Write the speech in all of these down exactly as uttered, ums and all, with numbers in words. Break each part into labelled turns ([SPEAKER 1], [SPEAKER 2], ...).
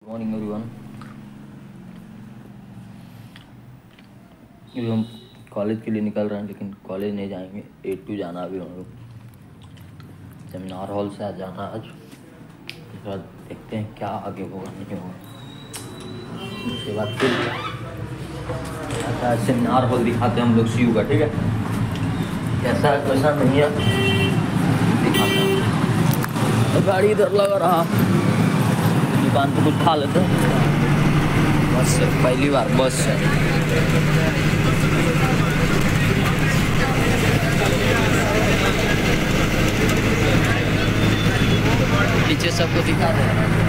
[SPEAKER 1] Morning everyone. अभी हम college के लिए निकल रहे हैं, लेकिन कॉलेज नहीं जाएंगे। एट टू जाना अभी हम लोग सेमिनार हॉल से आज जाना आज। उसके बाद देखते हैं क्या आगे होगा नहीं होगा। उसके बाद फिर अच्छा सेमिनार हॉल दिखाते हैं हम लोग सी यू का, ठीक है। कैसा है कैसा नहीं है दिखाते हैं। गाड़ी इधर लगा रहा, दुकान पे कुछ खा लेते हैं। बस से पहली बार बस से पीछे सबको दिखा दे।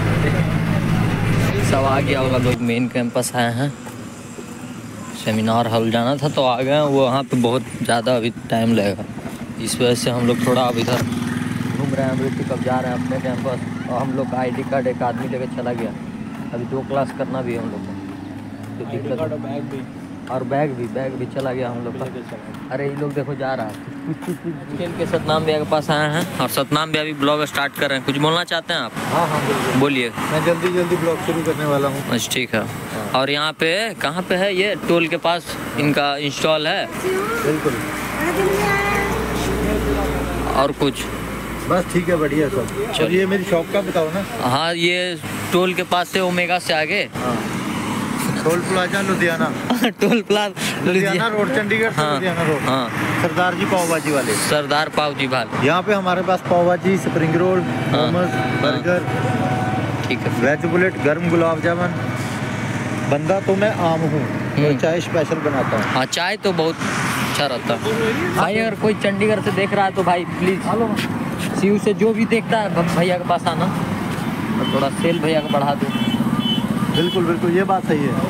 [SPEAKER 1] सब आ गया होगा, लोग मेन कैंपस आए हैं। सेमिनार हॉल जाना था तो आ गए। वो वहाँ पे बहुत ज़्यादा अभी टाइम लगेगा, इस वजह से हम लोग थोड़ा अब इधर घूम रहे हैं। अभी कब जा रहे हैं अपने कैंपस। और हम लोग का आई डी कार्ड एक आदमी लेकर चला गया। अभी दो क्लास करना भी है हम लोग को, तो दिक्कत है। बैग भी और बैग भी बैग भी चला गया हम लोग का। अरे ये लोग देखो जा रहा है खेल के। सतनाम भैया के पास आए हैं और सतनाम भैया भी ब्लॉग स्टार्ट कर रहे हैं। कुछ बोलना चाहते हैं आप?
[SPEAKER 2] हाँ हाँ
[SPEAKER 1] बोलिए।
[SPEAKER 2] मैं जल्दी जल्दी ब्लॉग शुरू करने वाला हूँ।
[SPEAKER 1] अच्छा ठीक है। और यहाँ पे कहाँ पे है ये? टोल के पास इनका इंस्टॉल है।
[SPEAKER 2] बिल्कुल।
[SPEAKER 1] और कुछ
[SPEAKER 2] बस ठीक है, बढ़िया सब। चल ये मेरी शॉप का बताओ ना।
[SPEAKER 1] हाँ ये टोल के पास से ओमेगा से आगे।
[SPEAKER 2] हाँ toll plaza Ludhiana.
[SPEAKER 1] Toll plaza
[SPEAKER 2] Ludhiana road, Chandigarh से लुधियाना रोड।
[SPEAKER 1] हाँ
[SPEAKER 2] सरदार जी पाव भाजी वाले।
[SPEAKER 1] सरदार पाव जी भाजी।
[SPEAKER 2] यहाँ पे हमारे पास पाव भाजी, स्प्रिंग रोल, मोमोज, बर्गर,
[SPEAKER 1] ठीक है,
[SPEAKER 2] वेज बुलेट, गर्म गुलाब जामुन। बंदा तो मैं आम हूँ और चाय स्पेशल बनाता हूँ।
[SPEAKER 1] हाँ चाय तो बहुत अच्छा रहता है भाई। अगर कोई चंडीगढ़ से देख रहा है तो भाई प्लीज़ सीयू से जो भी देखता है भैया के पास आना और थोड़ा सेल भैया का बढ़ा दो।
[SPEAKER 2] बिल्कुल बिल्कुल, ये बात सही है।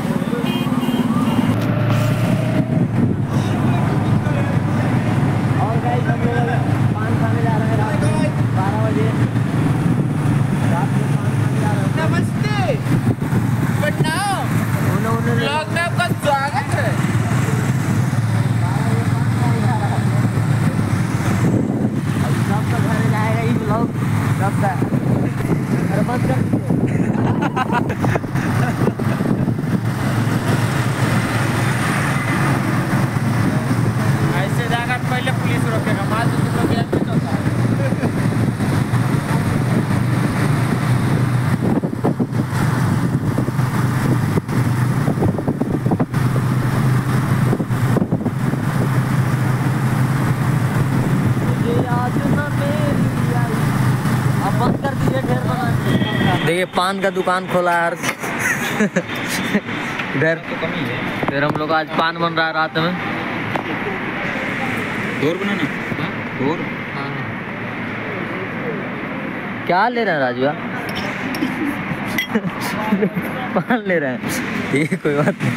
[SPEAKER 1] और गाइस हम लोग पान खाने जा रहे हैं रात में बारह बजे। रात में पान खाने जा रहे हैं।
[SPEAKER 3] नमस्ते, प्रणाम। ब्लॉग में आपका स्वागत है।
[SPEAKER 1] सबका घर जाएगा ही ब्लॉग सबका। अरे बंद कर
[SPEAKER 3] ऐसे जाकर पहले पुलिस रोकेगा, बाद में तुम लोग एडमिट होता है।
[SPEAKER 1] अब बंद कर दीजिए, ढेर बना। देखिए पान का दुकान खोला है इधर। फिर हम लोग आज पान बन रहा है रात में।
[SPEAKER 3] डोर बनाना डोर।
[SPEAKER 1] क्या ले रहे हैं राजू? पान ले रहे हैं, ठीक है कोई बात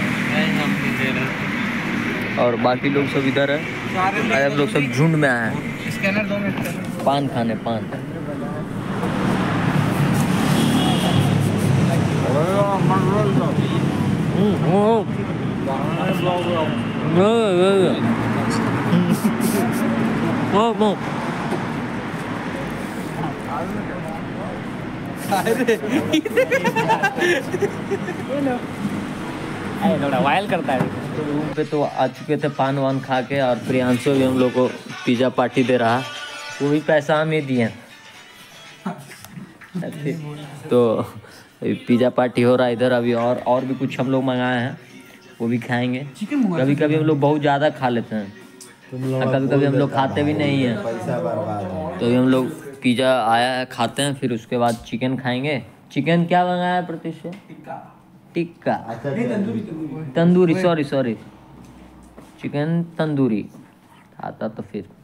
[SPEAKER 1] नहीं। और बाकी लोग सब इधर है। अरे हम लोग सब झुंड में आए हैं
[SPEAKER 3] स्कैनर दो मिनट
[SPEAKER 1] पान खाने। पान
[SPEAKER 3] वायल करता है।
[SPEAKER 1] तो रूम पे तो आ चुके थे पान वान खा के। और प्रियांशु भी हम लोग को पिज़्ज़ा पार्टी दे रहा, वो भी पैसा हमें दिए। तो पिज़्ज़ा पार्टी हो रहा है इधर अभी। और और भी कुछ हम लोग मंगाए हैं, वो भी खाएंगे। कभी कभी हम लोग बहुत ज़्यादा खा लेते हैं, कभी कभी हम लोग खाते भी नहीं हैं। तो अभी हम लोग पिज़्ज़ा आया है, खाते हैं, फिर उसके बाद चिकन खाएंगे। चिकन क्या मंगाया है प्रतीश से? Tikka tandoori. Sorry sorry chicken tandoori आता तो फिर